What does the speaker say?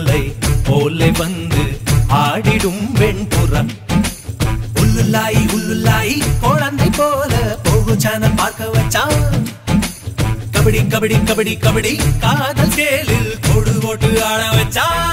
முல்லை போலே வந்து ஆடிடும் வெண்புறா உள்ளுலாய் உள்ளுலாய் குழந்தை போல போகு சேனல் பார்க்க வச்சான் கபடி கபடி கபடி கபடி காதல் சேலில் கொடு போட்டு ஆட வச்சான்